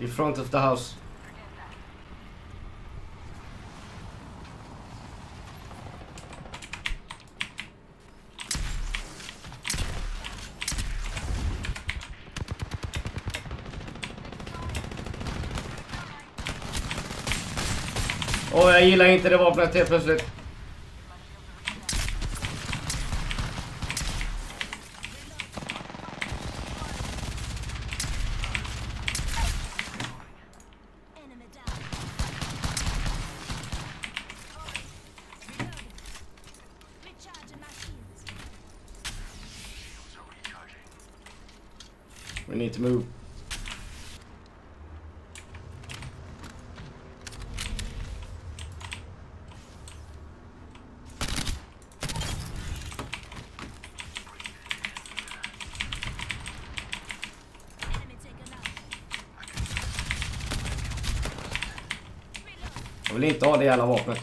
In front of the house. Åh, jag gillar inte det vapnet helt plötsligt. We need to move. Jag vill inte ha det jävla vapnet.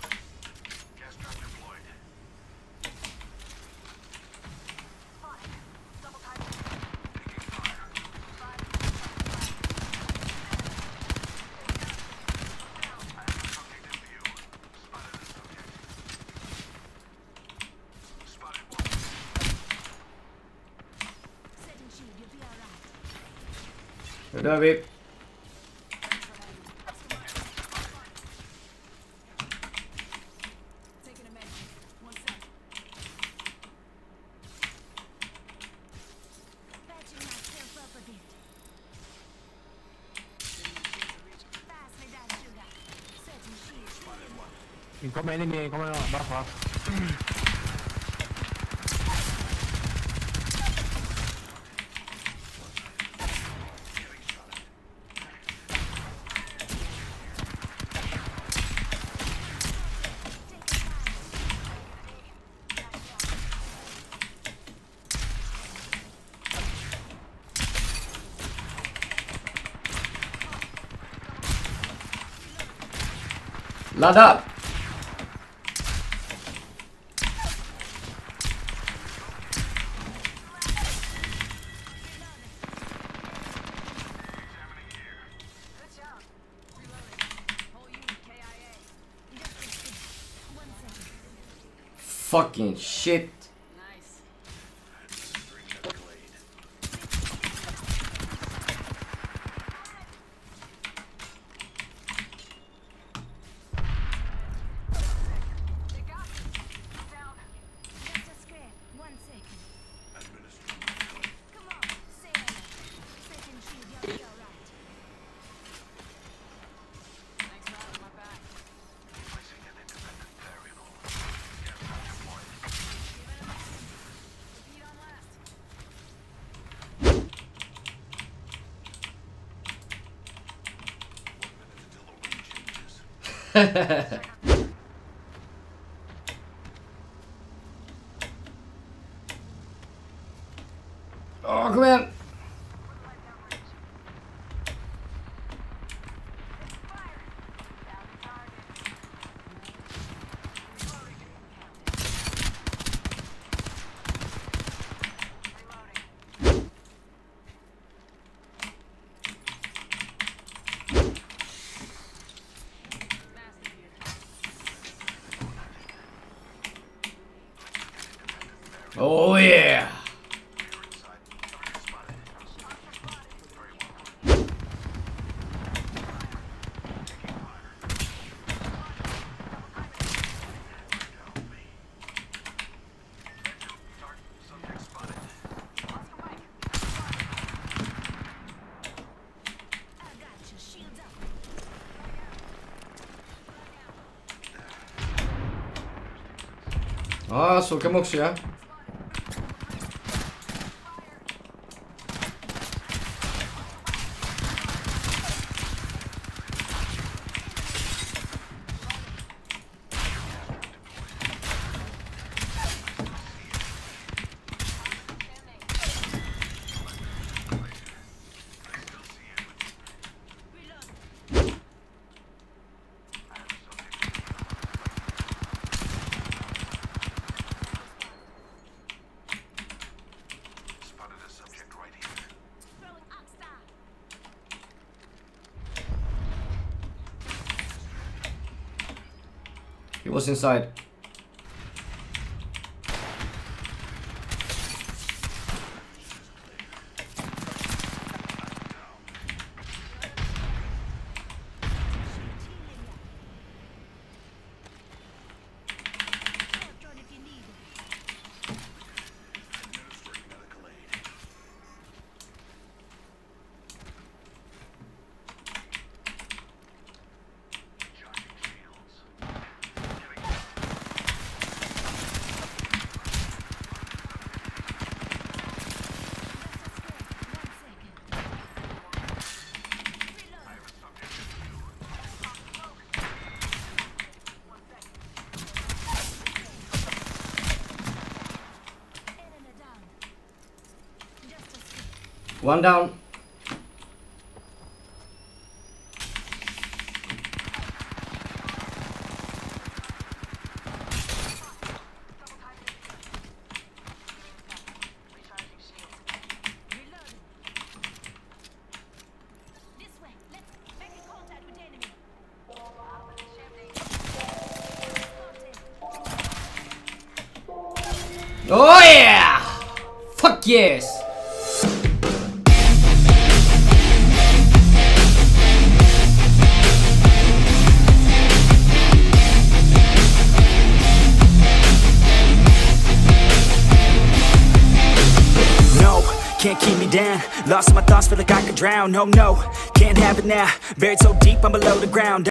Nu dör vi. Incoming enemy, incoming bajo. Ladda! Fucking shit. Åh, kom igen! Oh yeah! Ja, så kan man också göra. He was inside. One down. Oh yeah! Fuck yes! Can't keep me down, lost in my thoughts, feel like I could drown. No, no, can't have it now, buried so deep I'm below the ground.